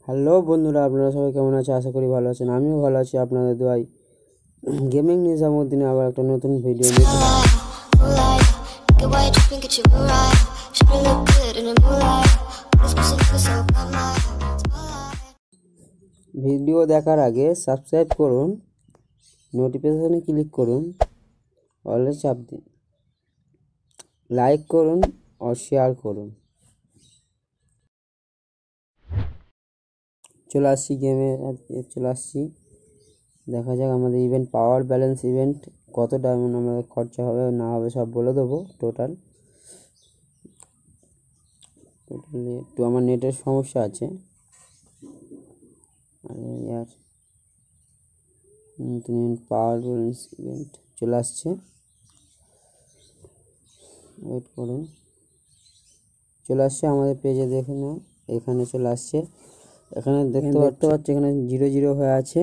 Hello বন্ধুরা, আপনারা সবাই কেমন আছে? আশা করি ভালো আছেন। আমিও ভালো আছি আপনাদের দোয়ায়। গেমিং নিজামুদ্দিনে আবার একটা নতুন ভিডিও নিয়ে ভিডিও দেখার আগে সাবস্ক্রাইব করুন, নোটিফিকেশনে ক্লিক করুন, অলে চাপ দিন, লাইক করুন আর শেয়ার করুন। চলে আসছি গেমে, চলে আসছি। দেখা যাক আমাদের ইভেন্ট পাওয়ার ব্যালেন্স ইভেন্ট কত ডায়মন্ড আমাদের খরচা হবে না হবে সব বলে দেবো। টোটালি একটু আমার নেটের সমস্যা আছে। আরে ইয়ার নতুন পাওয়ার ব্যালেন্স ইভেন্ট চলে আসছে, ওয়েট করুন। চলে আসছে আমাদের পেজে, দেখে নাও। এখানে চলে আসছে, এখানে দেখতে পাচ্ছি এখানে 0 হয়ে আছে।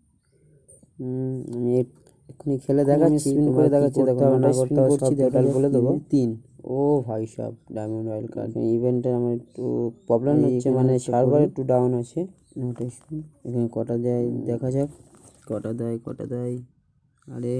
আমি এক্ষুনি খেলে দেখাচ্ছি, স্পিন করে দেখাচ্ছি। দেখো না করতে হবে, সব টোটাল বলে দেবো। 3 ও ভাই সাহেব, ডায়মন্ড রয়্যাল কার্ড ইভেন্টে আমার একটু প্রবলেম হচ্ছে, মানে সার্ভার একটু ডাউন আছে। নোটেশন এখানে কটা দেয় দেখা যাক, কটা দেয়। আরে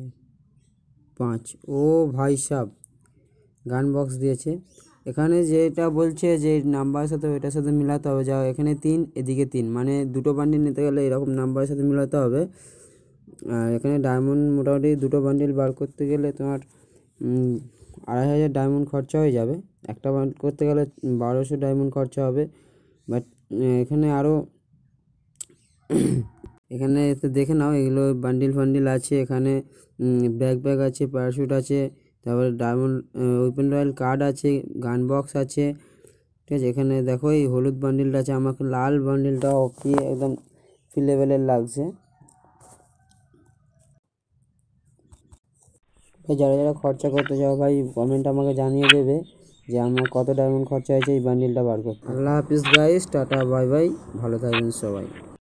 5 ও ভাই সাহেব, গান বক্স দিয়েছে। এখানে যেটা বলছে যে নাম্বারের সাথে ওইটার সাথে মিলাতে হবে, যা এখানে 3 এদিকে 3, মানে দুটো বান্ডিল নিতে গেলে এরকম নাম্বারের সাথে মিলাতে হবে। আর এখানে ডায়মন্ড মোটামুটি দুটো বান্ডিল বার করতে গেলে তোমার 2500 ডায়মন্ড খরচা হয়ে যাবে। একটা বান্ড করতে গেলে 1200 ডায়মন্ড খরচা হবে। বাট এখানে আরও এখানে দেখে নাও, এগুলো বান্ডিল আছে। এখানে ব্যাগ আছে, প্যারাশুট আছে, তারপরে ডায়মন্ড ওপেন রয়্যাল কার্ড আছে, গান বক্স আছে, ঠিক আছে। এখানে দেখো এই হলুদ বান্ডিলটা আছে, আমাকে লাল বান্ডিলটা কি একদম ফি লেভেলের লাগছে। যারা যারা খরচা করতে চাও ভাই, কমেন্ট আমাকে জানিয়ে দেবে যে আমার কত ডায়মন্ড খরচা হয়েছে এই বান্ডিলটা বার করতে। আল্লাহ হাফিজ গাইস, টাটা বাই বাই, ভালো থাকবেন সবাই।